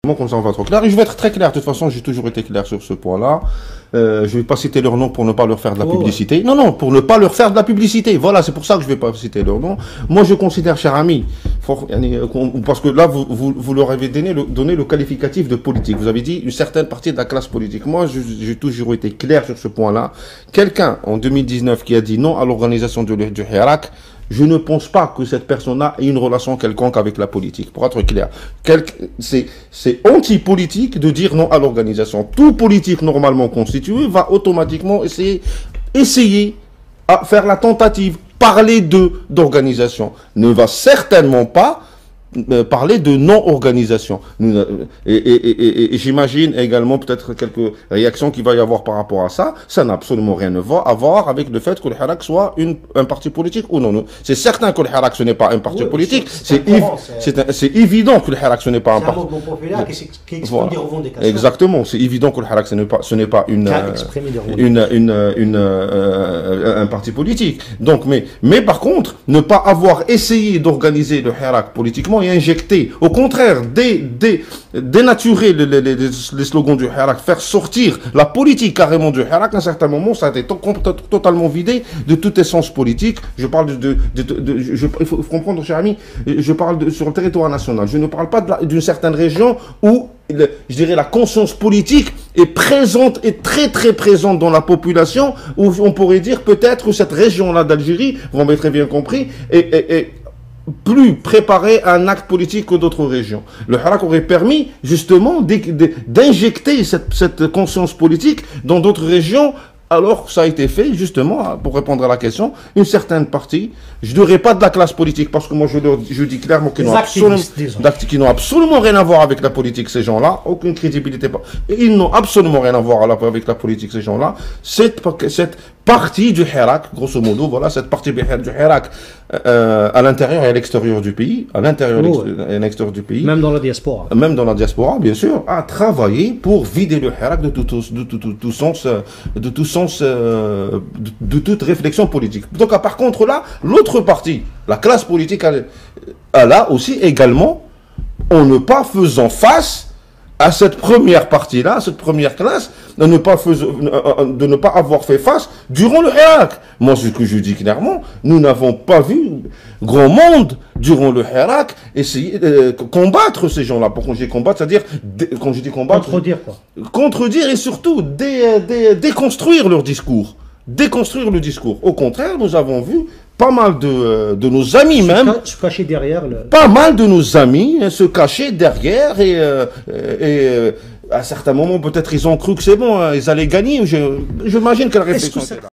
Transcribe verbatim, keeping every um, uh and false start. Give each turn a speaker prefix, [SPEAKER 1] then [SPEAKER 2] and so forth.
[SPEAKER 1] automatiquement, comme ça on va être clair. Et je vais être très clair, de toute façon, j'ai toujours été clair sur ce point-là. Euh, je vais pas citer leur nom pour ne pas leur faire de la oh, publicité. Ouais. Non, non, pour ne pas leur faire de la publicité. Voilà, c'est pour ça que je vais pas citer leur nom. Moi, je considère, cher ami, fort, parce que là, vous, vous, vous leur avez donné le, donné le qualificatif de politique. Vous avez dit une certaine partie de la classe politique. Moi, j'ai toujours été clair sur ce point-là. Quelqu'un, en deux mille dix-neuf, qui a dit non à l'organisation du Hirak, je ne pense pas que cette personne-là ait une relation quelconque avec la politique. Pour être clair, c'est anti-politique de dire non à l'organisation. Tout politique normalement constitué va automatiquement essayer, essayer à faire la tentative. Parler de d'organisation ne va certainement pas euh, parler de non-organisation. Et, et, et, et, et j'imagine également peut-être quelques réactions qu'il va y avoir par rapport à ça. Ça n'a absolument rien à voir, à voir avec le fait que le Hirak soit une, un parti politique ou non. non. C'est certain que le Hirak ce n'est pas un parti oui, politique. C'est évident que le Hirak ce n'est pas un parti politique. Qui exprime voilà. des revendications. Exactement. C'est évident que le Hirak ce n'est pas, ce n'est pas une, euh, une, une, une, une euh, un parti politique. Donc, mais, mais par contre, ne pas avoir essayé d'organiser le Hirak politiquement et injecter, au contraire, dé, dé, dénaturer les, les, les, les slogans du Hirak, faire sortir la politique carrément du Hirak, à un certain moment, ça a été to totalement vidé de toute essence politique. Je parle de, de, de, de, de je, il faut comprendre, cher ami, je parle de, sur le territoire national. Je ne parle pas d'une certaine région où le, je dirais la conscience politique est présente, est très très présente dans la population, où on pourrait dire peut-être que cette région-là d'Algérie, vous m'avez très bien compris, est, est, est plus préparé à un acte politique que d'autres régions. Le Hirak aurait permis justement d'injecter cette, cette conscience politique dans d'autres régions, alors que ça a été fait justement, pour répondre à la question, une certaine partie, je ne dirais pas de la classe politique, parce que moi je, leur, je dis clairement qu'ils n'ont absolument, qu absolument rien à voir avec la politique, ces gens-là, aucune crédibilité, ils n'ont absolument rien à voir avec la politique, ces gens-là. Cette, cette partie du Hirak, grosso modo, voilà, cette partie du Hirak euh, à l'intérieur et à l'extérieur du pays, à l'intérieur oh, et à l'extérieur du pays,
[SPEAKER 2] même dans la diaspora,
[SPEAKER 1] même dans la diaspora, bien sûr, a travaillé pour vider le Hirak de tout, de tout, tout, tout sens, de tout sens, euh, de, de toute réflexion politique. Donc, par contre, là, l'autre partie, la classe politique, elle, elle a aussi également, en ne pas faisant face à cette première partie-là, à cette première classe, de ne, pas fais, de ne pas avoir fait face durant le Hirak. Moi, ce que je dis clairement, nous n'avons pas vu grand monde, durant le Hirak, essayer de combattre ces gens-là. Pour quand je dis combattre, c'est-à-dire, quand je dis combattre...
[SPEAKER 2] Contredire, quoi.
[SPEAKER 1] Contredire et surtout dé, dé, déconstruire leur discours. Déconstruire le discours. Au contraire, nous avons vu pas mal de, de nos amis même,
[SPEAKER 2] se cacher derrière le...
[SPEAKER 1] pas mal de nos amis hein, se cacher derrière et, euh, et euh, à certains moments peut-être ils ont cru que c'est bon, hein, ils allaient gagner. J'imagine que la réflexion était là.